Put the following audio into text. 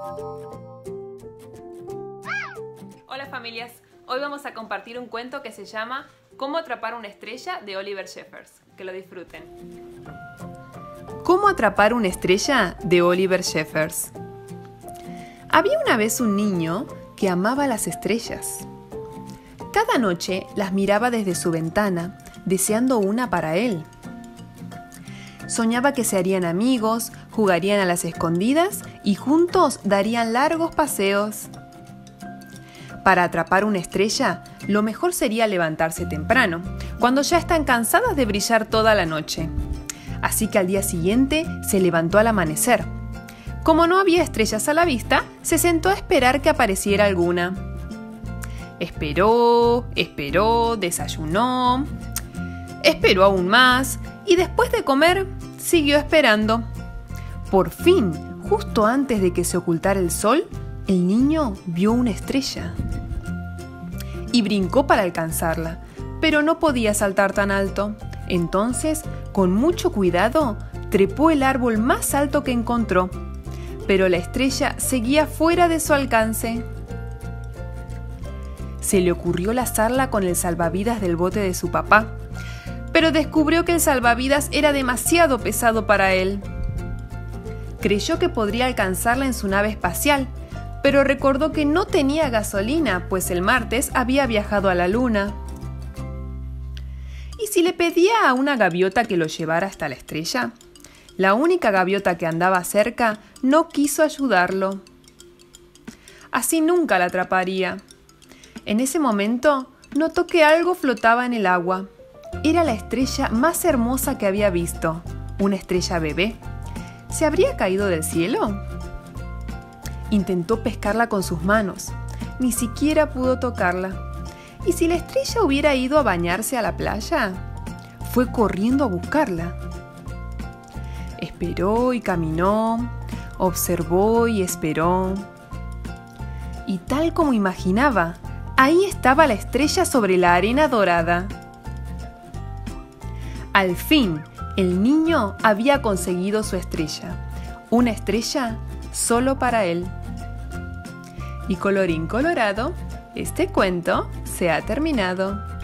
Hola familias, hoy vamos a compartir un cuento que se llama ¿Cómo atrapar una estrella? De Oliver Jeffers. Que lo disfruten. ¿Cómo atrapar una estrella? De Oliver Jeffers. Había una vez un niño que amaba las estrellas. Cada noche las miraba desde su ventana, deseando una para él. Soñaba que se harían amigos, jugarían a las escondidas y juntos darían largos paseos. Para atrapar una estrella, lo mejor sería levantarse temprano, cuando ya están cansadas de brillar toda la noche. Así que al día siguiente se levantó al amanecer. Como no había estrellas a la vista, se sentó a esperar que apareciera alguna. Esperó, desayunó, esperó aún más y después de comer, siguió esperando. Por fin, justo antes de que se ocultara el sol, el niño vio una estrella y brincó para alcanzarla, pero no podía saltar tan alto. Entonces, con mucho cuidado, trepó el árbol más alto que encontró, pero la estrella seguía fuera de su alcance. Se le ocurrió lazarla con el salvavidas del bote de su papá, pero descubrió que el salvavidas era demasiado pesado para él. Creyó que podría alcanzarla en su nave espacial, pero recordó que no tenía gasolina, pues el martes había viajado a la luna. ¿Y si le pedía a una gaviota que lo llevara hasta la estrella? La única gaviota que andaba cerca no quiso ayudarlo. Así nunca la atraparía. En ese momento, notó que algo flotaba en el agua. Era la estrella más hermosa que había visto, una estrella bebé. ¿Se habría caído del cielo? Intentó pescarla con sus manos. Ni siquiera pudo tocarla. ¿Y si la estrella hubiera ido a bañarse a la playa? Fue corriendo a buscarla. Esperó y caminó, observó y esperó. Y tal como imaginaba, ahí estaba la estrella sobre la arena dorada. Al fin, el niño había conseguido su estrella. Una estrella solo para él. Y colorín colorado, este cuento se ha terminado.